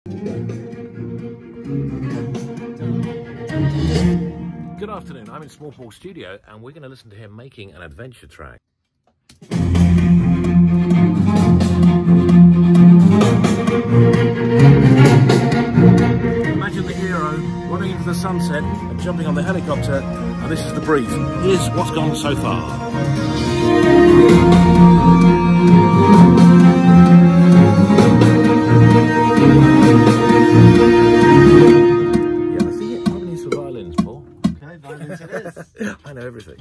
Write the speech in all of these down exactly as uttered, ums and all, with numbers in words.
Good afternoon, I'm in Small Paul's studio and we're going to listen to him making an adventure track. Imagine the hero running into the sunset and jumping on the helicopter, and this is the brief. Here's what's gone so far. I know everything.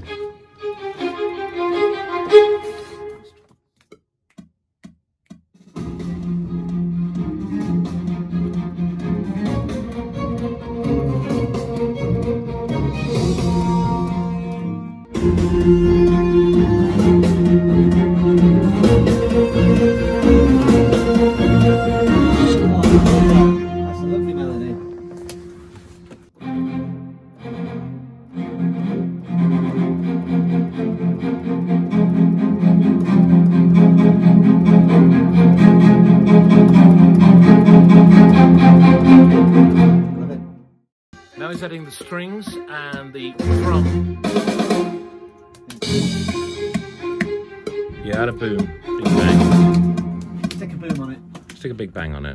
That's a lovely melody. Now he's adding the strings and the drum. Yeah, add a boom. Big bang. Stick a boom on it. Stick a big bang on it.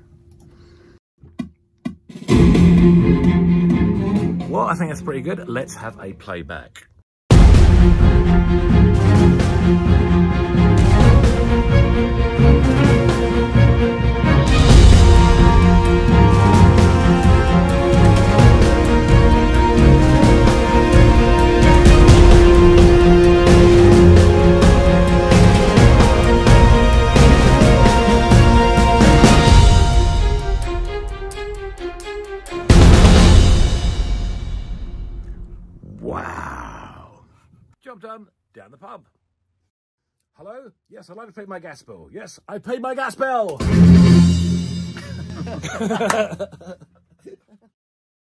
Well, I think that's pretty good. Let's have a playback. Wow. Job done. Down the pub. Hello? Yes, I'd like to pay my gas bill. Yes, I paid my gas bill.